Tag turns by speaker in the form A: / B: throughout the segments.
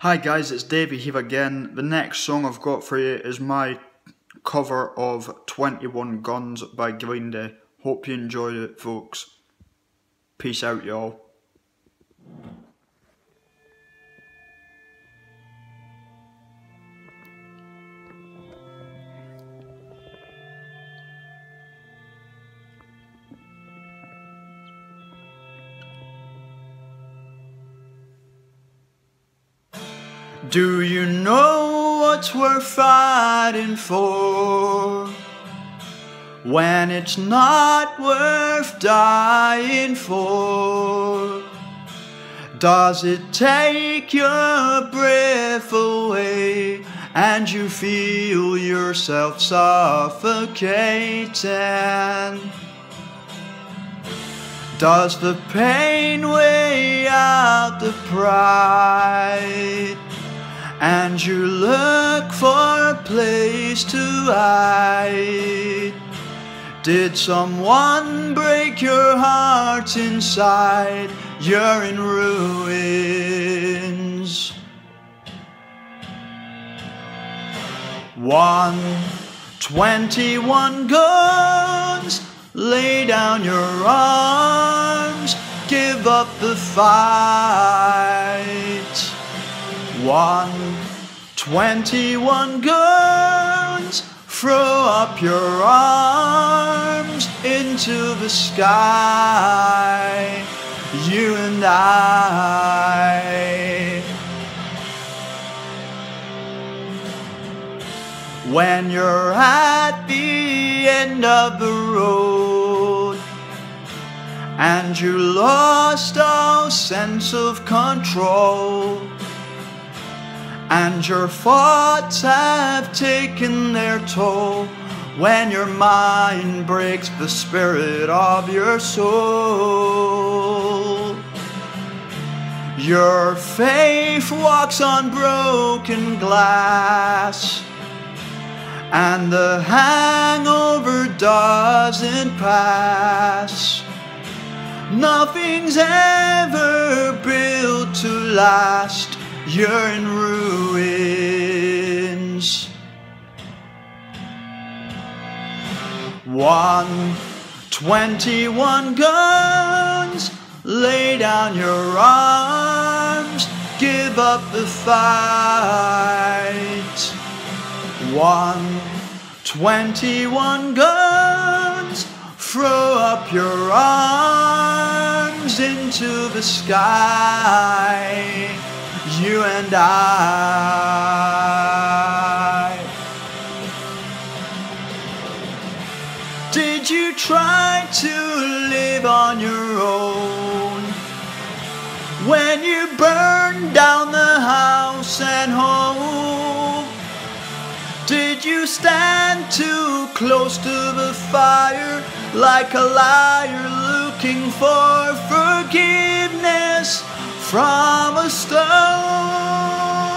A: Hi guys, it's Davey here again. The next song I've got for you is my cover of 21 Guns by Green Day. Hope you enjoyed it, folks. Peace out, y'all. Do you know what we're fighting for, when it's not worth dying for? Does it take your breath away and you feel yourself suffocating? Does the pain weigh out the pride, and you look for a place to hide? Did someone break your heart inside? You're in ruins. 21 guns, lay down your arms, give up the fight. 21 guns, throw up your arms into the sky, you and I. When you're at the end of the road and you lost all sense of control, and your thoughts have taken their toll, when your mind breaks the spirit of your soul, your faith walks on broken glass, and the hangover doesn't pass. Nothing's ever built to last. You're in ruins. 21 guns, lay down your arms, give up the fight. 21 guns, throw up your arms into the sky, you and I. Did you try to live on your own when you burned down the house and home? Did you stand too close to the fire like a liar looking for forgiveness from a stone?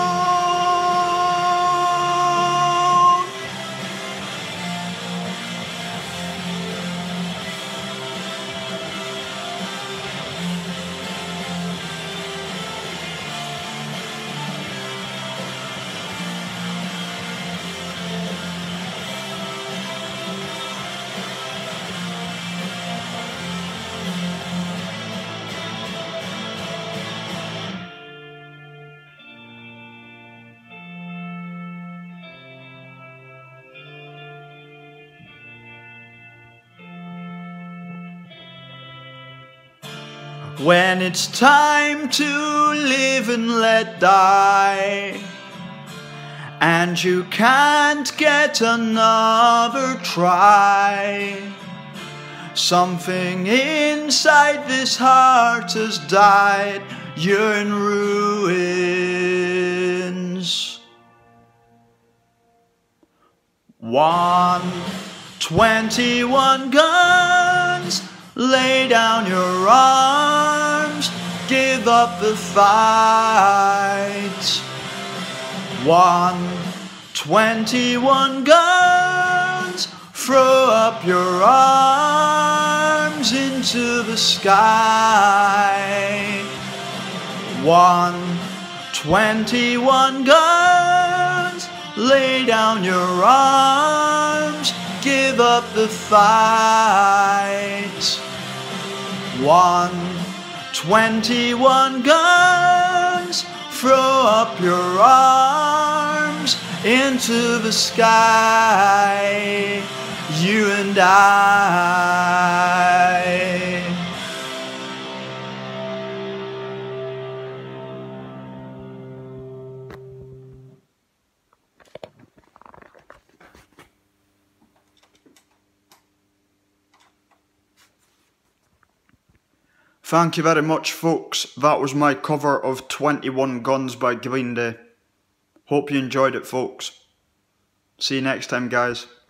A: When it's time to live and let die, and you can't get another try, something inside this heart has died. You're in ruins. 21 guns, lay down your arms, give up the fight. 21 guns, throw up your arms into the sky. 21 guns, lay down your arms, give up the fight. 21 guns, throw up your arms into the sky, you and I. Thank you very much, folks. That was my cover of 21 Guns by Green Day. Hope you enjoyed it, folks. See you next time, guys.